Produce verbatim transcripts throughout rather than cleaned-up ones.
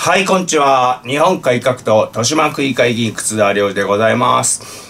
はい、こんにちは。日本改革党豊島区議会議員楠田亮でございます。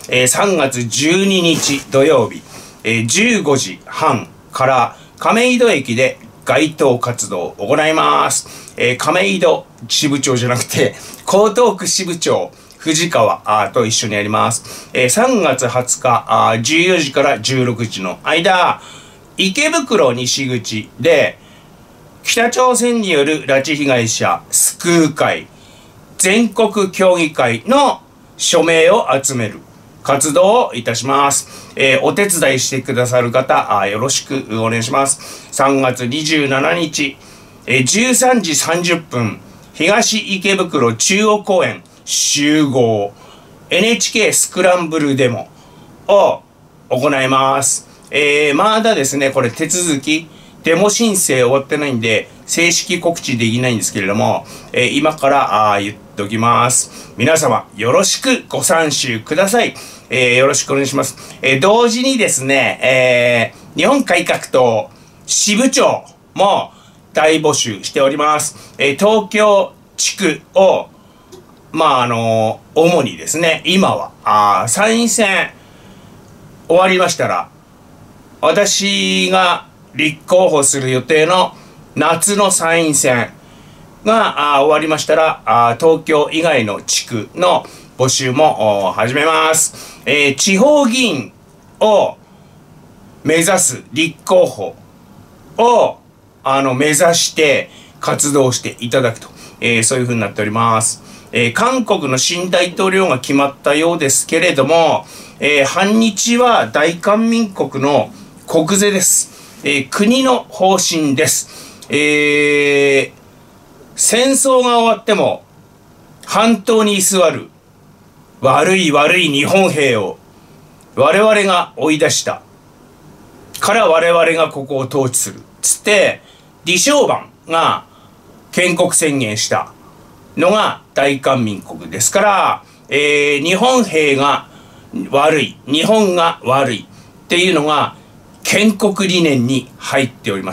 えー、さんがつじゅうににち土曜日、えー、じゅうごじはんから亀戸駅で街頭活動を行います。えー、亀戸支部長じゃなくて、江東区支部長、藤川あと一緒にやります。えー、さんがつはつかあじゅうよじからじゅうろくじの間、池袋西口で、北朝鮮による拉致被害者救う会全国協議会の署名を集める活動をいたします。えー、お手伝いしてくださる方あよろしくお願いします。さんがつにじゅうしちにち、えー、じゅうさんじさんじゅっぷん東池袋中央公園集合 エヌエイチケー スクランブルデモを行います。えー、まだですねこれ手続きデモ申請終わってないんで、正式告知できないんですけれども、えー、今からあ言っておきます。皆様、よろしくご参集ください。えー、よろしくお願いします。えー、同時にですね、えー、日本改革党支部長も大募集しております。えー、東京地区を、まあ、あのー、主にですね、今は、あ参院選終わりましたら、私が立候補する予定の夏の参院選が終わりましたらあ東京以外の地区の募集も始めます。えー、地方議員を目指す立候補をあの目指して活動していただくと、えー、そういうふうになっております。えー、韓国の新大統領が決まったようですけれども、えー、反日は大韓民国の国是です。えー、国の方針です。えー、戦争が終わっても半島に居座る悪い悪い日本兵を我々が追い出したから我々がここを統治するつって李承晩が建国宣言したのが大韓民国ですから、えー、日本兵が悪い日本が悪いっていうのが建国理念に入っております。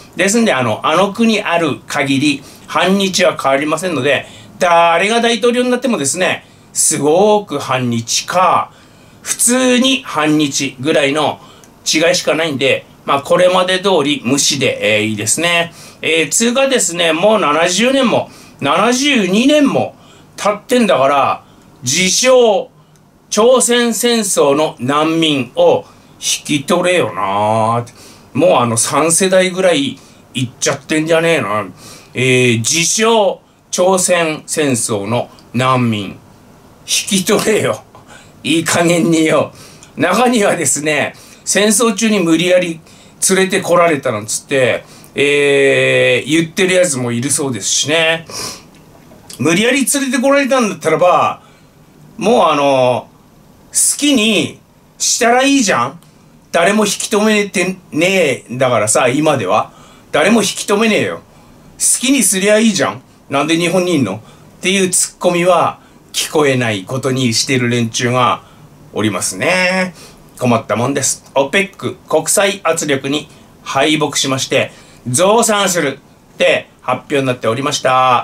ですんで、あの、あの国ある限り、反日は変わりませんので、誰が大統領になってもですね、すごく反日か、普通に反日ぐらいの違いしかないんで、まあ、これまで通り無視で、えー、いいですね。えー、通過ですね、もうななじゅうねんも、ななじゅうにねんも経ってんだから、自称、朝鮮戦争の難民を、引き取れよな。もうあのさんせだいぐらいいっちゃってんじゃねえな。えー、自称朝鮮戦争の難民引き取れよ。いい加減によ。中にはですね戦争中に無理やり連れてこられたなんつって、えー、言ってるやつもいるそうですしね。無理やり連れてこられたんだったらばもうあの好きにしたらいいじゃん。誰も引き止めてねえんだからさ、今では。誰も引き止めねえよ。好きにすりゃいいじゃん。なんで日本にいんのっていうツッコミは聞こえないことにしてる連中がおりますね。困ったもんです。オペック 国際圧力に敗北しまして、増産するって発表になっておりました。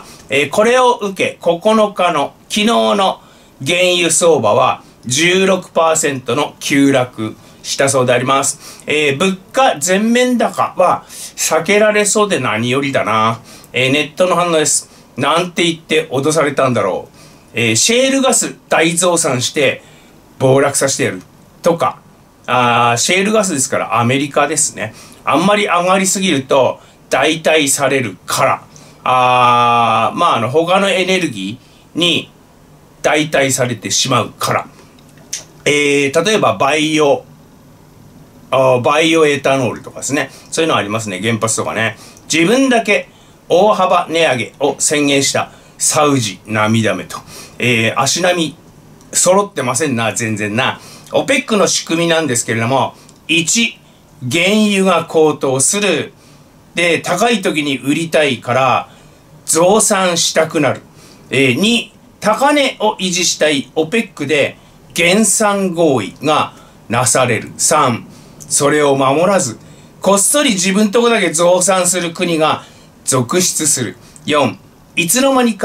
えー、これを受け、ここのかの昨日の原油相場は じゅうろくパーセント の急落。したそうであります。えー、物価全面高は避けられそうで何よりだな。えー、ネットの反応です。なんて言って脅されたんだろう。えー、シェールガス大増産して暴落させてやるとか、あーシェールガスですからアメリカですね。あんまり上がりすぎると代替されるから、あーまああの他のエネルギーに代替されてしまうから、えー、例えばバイオバイオエタノールとかですね。そういうのありますね。原発とかね。自分だけ大幅値上げを宣言したサウジ涙目と。えー、足並み揃ってませんな、全然な。オペックの仕組みなんですけれども、いち、原油が高騰する。で、高い時に売りたいから増産したくなる。えー、に、高値を維持したいオペックで減産合意がなされる。さん、それを守らず、こっそり自分とこだけ増産する国が続出する。よん、いつの間にか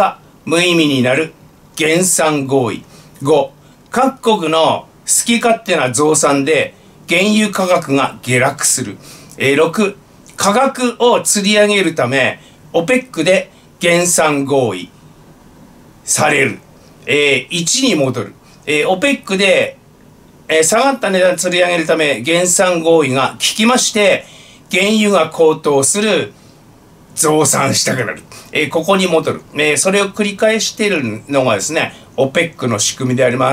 無意味になる減産合意。ご、各国の好き勝手な増産で原油価格が下落する。えー、ろく、価格を吊り上げるため、オペック で減産合意される。えー、いちに戻る。えー、オペック で、えー、下がった値段吊り上げるため、減産合意が効きまして、原油が高騰する。増産したくなる。えー、ここに戻る。えー、それを繰り返しているのがですね、オペック の仕組みであります。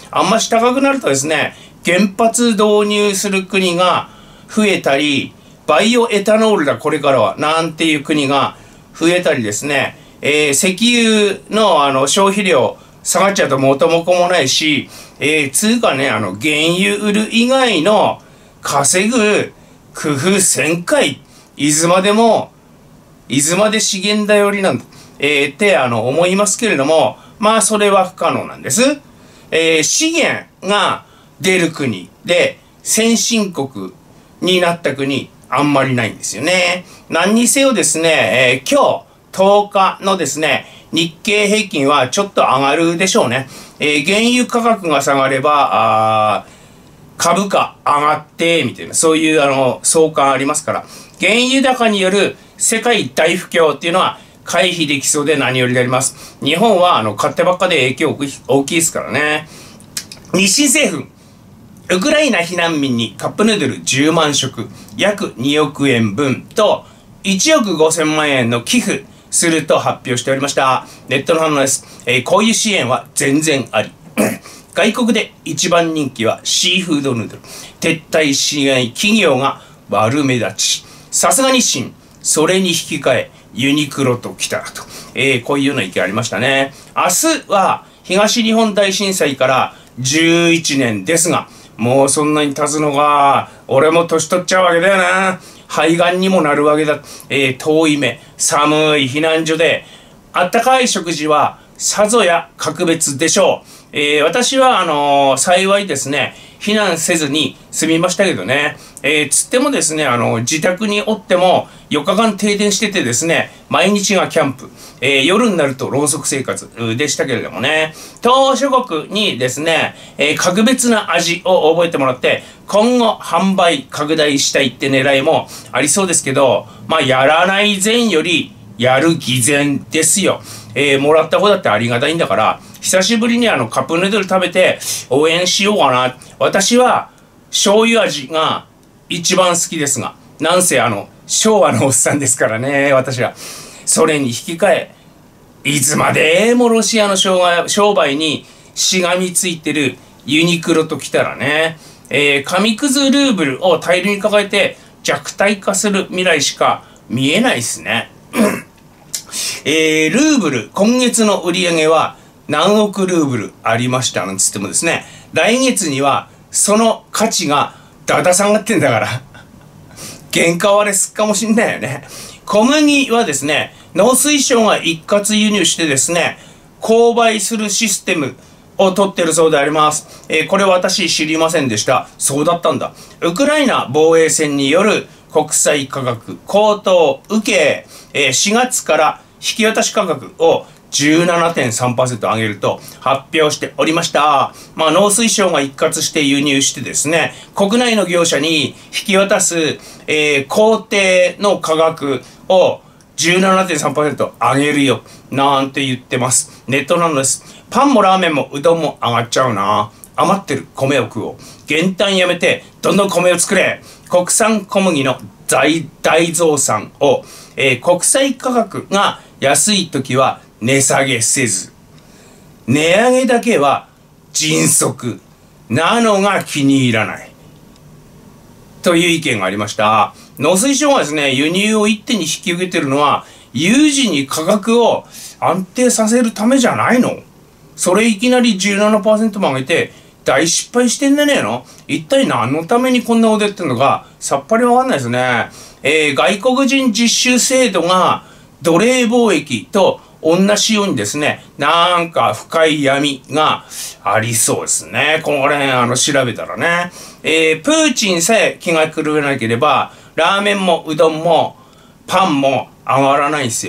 あんまし高くなるとですね、原発導入する国が増えたり、バイオエタノールだこれからは、なんていう国が増えたりですね、えー、石油のあの消費量下がっちゃうと元も子もないし、えー、つうかね、あの原油売る以外の稼ぐ工夫せんかい。いつまでもいつまで資源頼りなんだ、えー、ってあの思いますけれども、まあそれは不可能なんです。えー、資源が出る国で先進国になった国あんまりないんですよね。何にせよですね、えー、今日とおかのですね、日経平均はちょっと上がるでしょうね。えー、原油価格が下がれば、あ株価上がって、みたいな、そういうあの相関ありますから、原油高による世界大不況っていうのは回避できそうで何よりであります。日本はあの勝手ばっかで影響大きいですからね。日清製粉、ウクライナ避難民にカップヌードルじゅうまんしょく、約におくえんぶんといちおくごせんまんえんの寄付すると発表しておりました。ネットの反応です。えー、こういう支援は全然あり。外国で一番人気はシーフードヌードル。撤退しない企業が悪目立ち。さすが日清。それに引き換え、ユニクロと来たらと。えー、こういうような意見ありましたね。明日は東日本大震災からじゅういちねんですが、もうそんなに経つのが、俺も年取っちゃうわけだよな。肺がんにもなるわけだ。えー、遠い目、寒い避難所で、あったかい食事はさぞや格別でしょう。えー、私は、あのー、幸いですね、避難せずに済みましたけどね。えー、つってもですね、あの、自宅におってもよっかかん停電しててですね、毎日がキャンプ。えー、夜になるとろうそく生活でしたけれどもね。島しょ国にですね、えー、格別な味を覚えてもらって、今後販売拡大したいって狙いもありそうですけど、まあ、やらない前よりやる偽善ですよ。えー、もらった方だってありがたいんだから、久しぶりにあのカップヌードル食べて応援しようかな。私は醤油味が一番好きですが、なんせあの昭和のおっさんですからね、私は。それに引き換え、いつまでもロシアの商売にしがみついてるユニクロときたらね、えー、紙くずルーブルを大量に抱えて弱体化する未来しか見えないっすね。えー、ルーブル、今月の売り上げは何億ルーブルありましたなんつってもですね、来月にはその価値がだだ下がってんだから、原価割れすっかもしんないよね。小麦はですね、農水省が一括輸入してですね、購買するシステムを取ってるそうであります。えー、これ私知りませんでした。そうだったんだ。ウクライナ防衛戦による国際価格高騰を受け、えー、しがつから引き渡し価格を じゅうななてんさんパーセント 上げると発表しておりました。まあ、農水省が一括して輸入してですね、国内の業者に引き渡す、えー、工程の価格を じゅうななてんさんパーセント 上げるよ、なんて言ってます。ネットなんです。パンもラーメンもうどんも上がっちゃうな。余ってる米を食おう。減反やめて、どんどん米を作れ。国産小麦の大大増産を、えー、国際価格が安い時は値下げせず、値上げだけは迅速なのが気に入らない。という意見がありました。農水省がですね、輸入を一手に引き受けてるのは、有事に価格を安定させるためじゃないの？それいきなり じゅうななパーセント も上げて、大失敗してんじゃねえの？一体何のためにこんなことやってんのか、さっぱりわかんないですね。えー、外国人実習制度が奴隷貿易と同じようにですね、なんか深い闇がありそうですね。この辺、あの、調べたらね。えー、プーチンさえ気が狂わなければ、ラーメンもうどんもパンも上がらないんですよ。え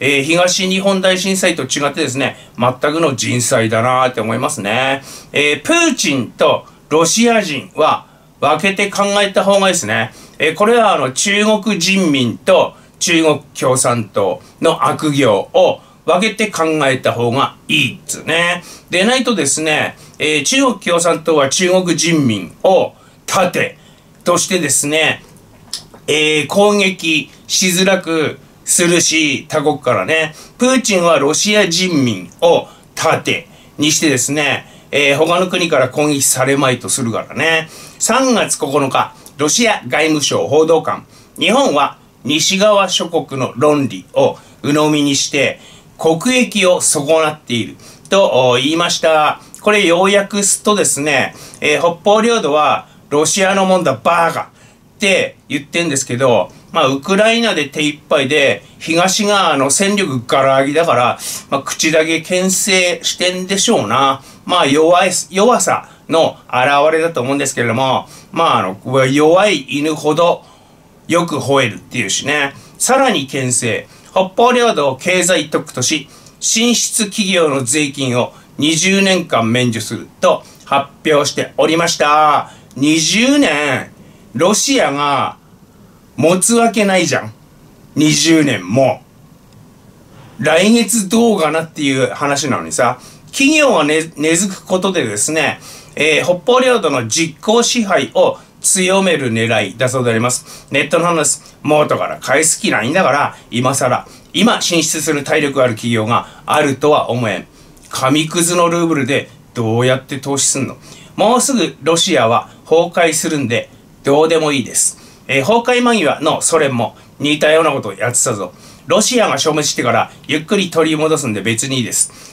えー、東日本大震災と違ってですね、全くの人災だなーって思いますね。えー、プーチンとロシア人は分けて考えた方がいいですね。えー、これはあの中国人民と中国共産党の悪行を分けて考えた方がいいっつね。でないとですね、えー、中国共産党は中国人民を盾としてですね、えー、攻撃しづらくするし、他国からね、プーチンはロシア人民を盾にしてですね、えー、他の国から攻撃されまいとするからね。さんがつここのか、ロシア外務省報道官、日本は西側諸国の論理を鵜呑みにして国益を損なっていると言いました。これ要約すとですね、えー、北方領土はロシアのもんだバーガって言ってんですけど、まあウクライナで手一杯で東側の戦力ガラ空きだから、まあ口だけ牽制してんでしょうな。まあ弱い、弱さの表れだと思うんですけれども、まああの、弱い犬ほどよく吠えるっていうしね。さらに牽制。北方領土を経済特区とし、進出企業の税金をにじゅうねんかん免除すると発表しておりました。にじゅうねん、ロシアが持つわけないじゃん。にじゅうねんも。来月どうかなっていう話なのにさ、企業が根、根付くことでですね、えー、北方領土の実効支配を強める狙いだそうであります。ネットの話です。元から返す気ないんだから、今更、今進出する体力ある企業があるとは思えん。紙くずのルーブルでどうやって投資すんの？もうすぐロシアは崩壊するんで、どうでもいいです。えー、崩壊間際のソ連も似たようなことをやってたぞ。ロシアが消滅してからゆっくり取り戻すんで別にいいです。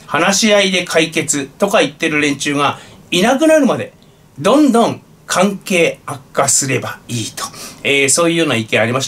話し合いで解決とか言ってる連中がいなくなるまで、どんどん関係悪化すればいいと。えー、そういうような意見ありました。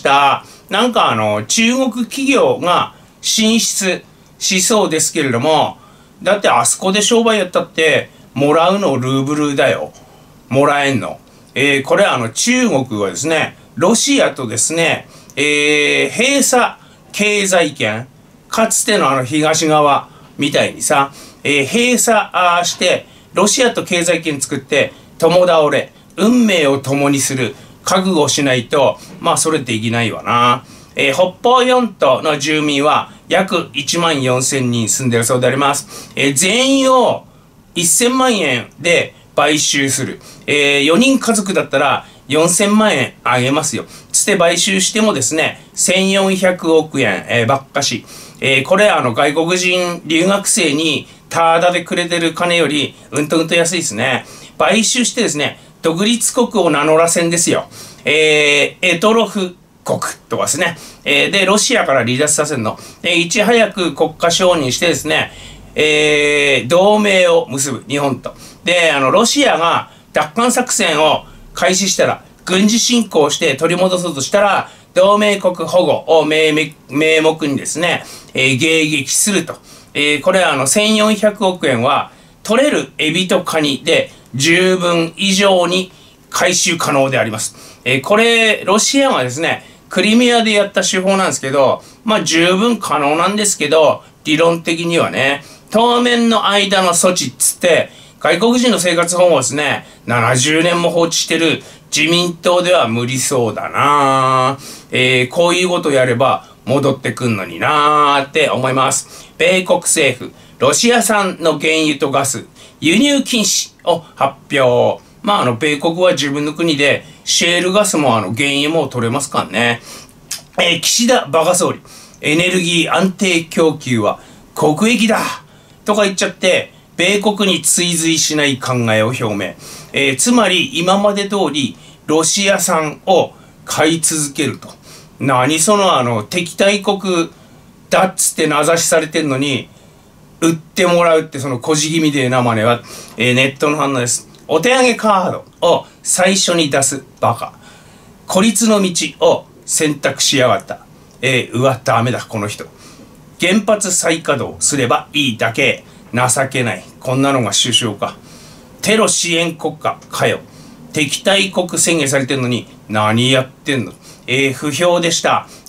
なんかあの、中国企業が進出しそうですけれども、だってあそこで商売やったって、もらうのルーブルだよ。もらえんの。えー、これあの、中国はですね、ロシアとですね、えー、閉鎖経済圏、かつてのあの東側みたいにさ、えー、閉鎖して、ロシアと経済圏作って、共倒れ、運命を共にする覚悟をしないと、まあそれできないわな。えー、北方四島の住民は約いちまんよんせんにん住んでるそうであります。えー、全員をせんまんえんで買収する。えー、よにん家族だったらよんせんまんえんあげますよ。つって買収してもですね、せんよんひゃくおくえん、えー、ばっかし。えー、これあの外国人留学生にタダでくれてる金よりうんとうんと安いですね。買収してですね、独立国を名乗らせんですよ。えー、エトロフ国とかですね。えー、で、ロシアから離脱させるの。えー、いち早く国家承認してですね、えー、同盟を結ぶ、日本と。で、あの、ロシアが奪還作戦を開始したら、軍事侵攻して取り戻そうとしたら、同盟国保護を名目にですね、えー、迎撃すると。えー、これはあの、せんよんひゃくおくえんは、取れるエビとカニで十分以上に回収可能であります。えー、これ、ロシアはですね、クリミアでやった手法なんですけど、まあ十分可能なんですけど、理論的にはね、当面の間の措置っつって、外国人の生活保護をですね、ななじゅうねんも放置してる自民党では無理そうだなぁ。えー、こういうことやれば戻ってくんのになぁって思います。米国政府、ロシア産の原油とガス、輸入禁止を発表。まあ、あの、米国は自分の国で、シェールガスもあの、原油も取れますからね。えー、岸田バカ総理、エネルギー安定供給は国益だとか言っちゃって、米国に追随しない考えを表明。えー、つまり、今まで通り、ロシア産を買い続けると。何そのあの、敵対国だっつって名指しされてんのに、売ってもらうってその小じ気味でな真似は、えー、ネットの反応です。お手上げカードを最初に出すバカ。孤立の道を選択しやがった。えー、うわ、ダメだ、この人。原発再稼働すればいいだけ。情けない。こんなのが首相か。テロ支援国家かよ。敵対国宣言されてるのに何やってんの。えー、不評でした。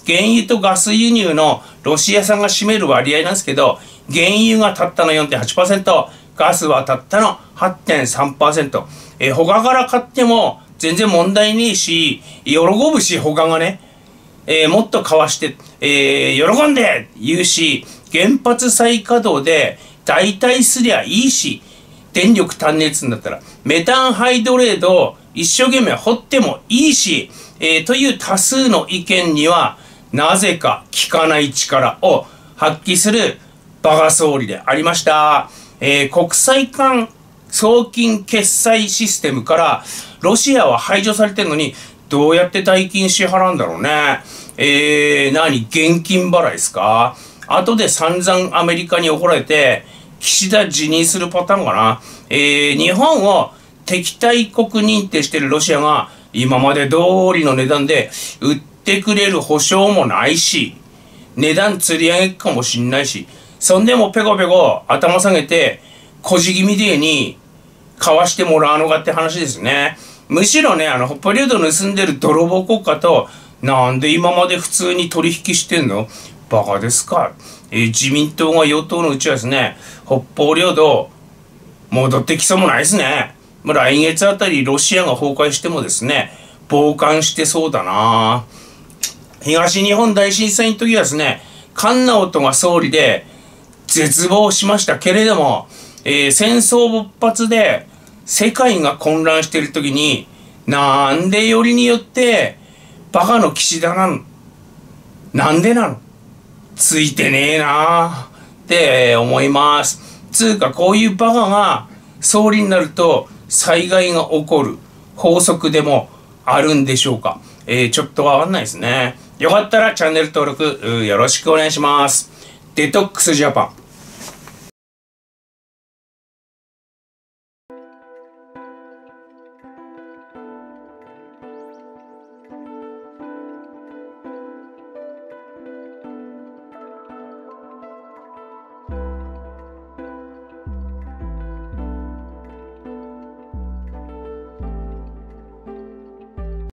原油とガス輸入のロシア産が占める割合なんですけど、原油がたったの よんてんはちパーセント、ガスはたったの はちてんさんパーセント。えー、他から買っても全然問題ねえし、喜ぶし、他がね、えー、もっと買わして、えー、喜んで言うし、原発再稼働で代替すりゃいいし、電力足んねえっつんだったら、メタンハイドレードを一生懸命掘ってもいいし、えー、という多数の意見には、なぜか効かない力を発揮するバカ総理でありました。えー、国際間送金決済システムからロシアは排除されてるのに、どうやって代金支払うんだろうね。えー、何現金払いですか？後で散々アメリカに怒られて、岸田辞任するパターンかな。えー、日本を敵対国認定してるロシアが今まで通りの値段で売ってくれる保証もないし、値段釣り上げるかもしんないし、そんでもペコペコ頭下げて、小じ気味でに買わしてもらうのかって話ですね。むしろね、あの、北方領土盗んでる泥棒国家と、なんで今まで普通に取引してんの？バカですか？えー、自民党が与党のうちはですね、北方領土、戻ってきそうもないですね。まあ、来月あたりロシアが崩壊してもですね、傍観してそうだな。東日本大震災の時はですね、菅直人が総理で絶望しましたけれども、えー、戦争勃発で世界が混乱している時に、なんでよりによってバカの岸田なの？なんでなの？ついてねえなって思います。つうか、こういうバカが総理になると災害が起こる法則でもあるんでしょうか。えー、ちょっとわかんないですね。よかったらチャンネル登録よろしくお願いします。デトックスジャパン。